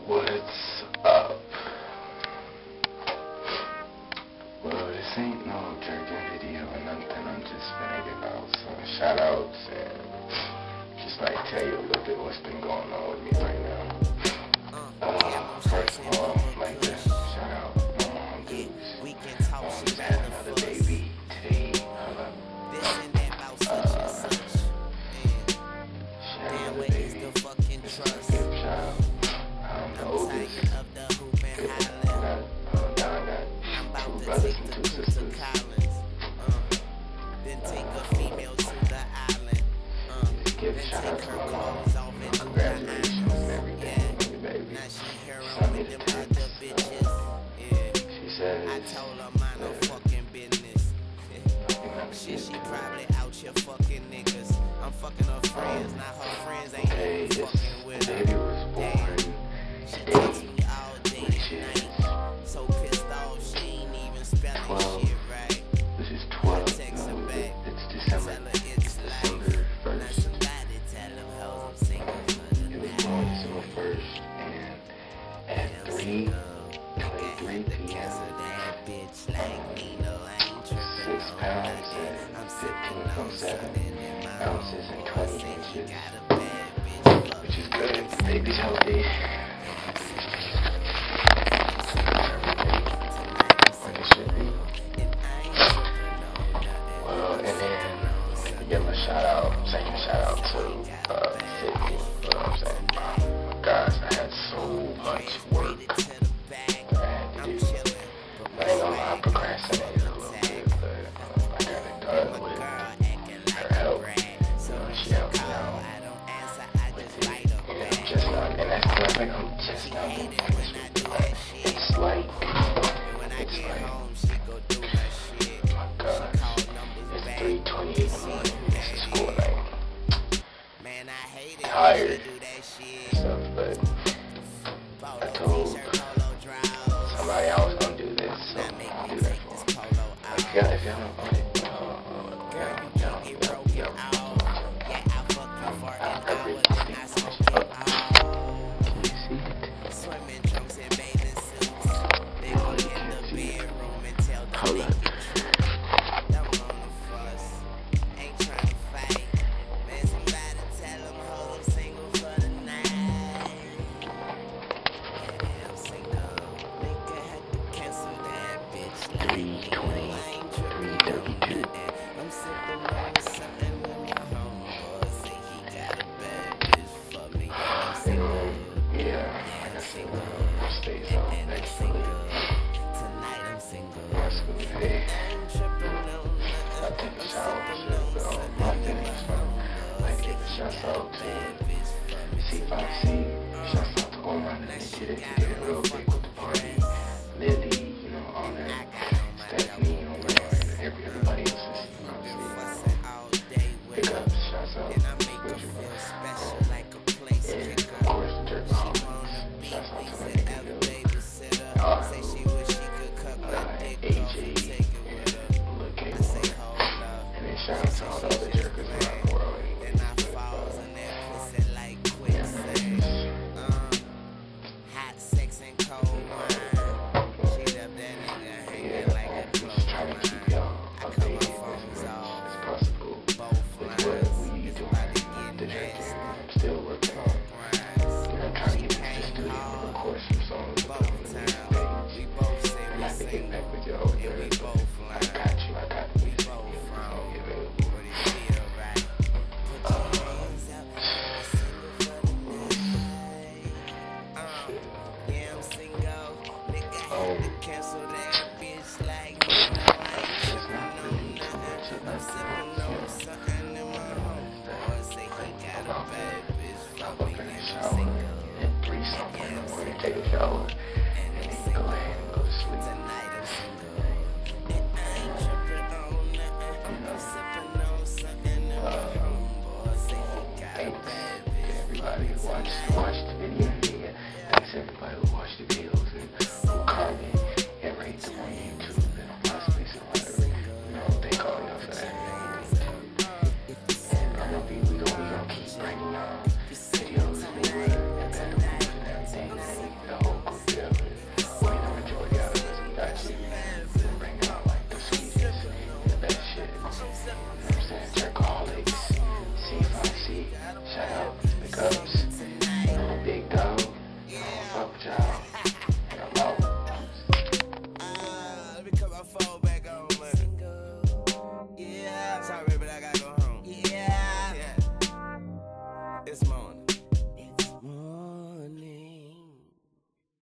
What's up? Well, this ain't no jerking video or nothing. I'm just gonna give out some shout outs and just like tell you a little bit what's been going on with me right now. First of all, I'd like to shout out my mom, Dukes. Just had another baby today. She had another baby. This is a good child. I'm the oldest. I got two brothers and two sisters. Just give a shout out to my mom. Congratulations and everything, baby. She sent me the text. She says she probably out here fucking niggas. I'm fucking her friends, not her friends ain't even fucking with her. Baby was born She texts me all day and night. So pissed off, she ain't even spelling shit right. This is 12. Text her back. It's December. Tell her it's December 1st. somebody tell them hoes I'm single for the It was night. born December 1st, and at 3:23 p.m. 6 pounds and 15.7 ounces and 20 inches, which is good. Baby's healthy. Like it should be. Well, and then to give a second shout out to Sydney. You know what I'm saying? Guys, I had so much work that I had to do. I ain't gonna lie, I procrastinated a little bit, but I got it done with her help. You know, she helped me out with it, and I'm just not, and that's the thing, I'm just not gonna finish it. It's like, my gosh, it's 3:28 in the morning, it's a school night. Tired and stuff, but I told somebody I was gonna do this, so I'll do that for them. If y'all don't want it, can you see it? Hold up. Stays on next week. That's good. Hey, I take a shower, but my thing is fun. I give a shout out to C5C. Shout out to all my niggas. She did it real big with the party. Lily, you know, all that. Stephanie, you know, everybody else is, you know, big ups, shouts out. And of course, the Jerk Homies. Shouts out to my nigga. AJ, Look K1, and then shout out to all the other jerkers around the world. Hot sex and cold wine. She left that nigga hanging like a clothesline. I cut my phones off. It's possible. Both What lines. we do, the jerking, I'm still working on. You know, I'm trying to get into the studio and record some songs and put them on the stage. I'm not to get back with y'all with that, but I got you. I got the music. It's gonna be available. Take a shower and then go ahead and go to sleep.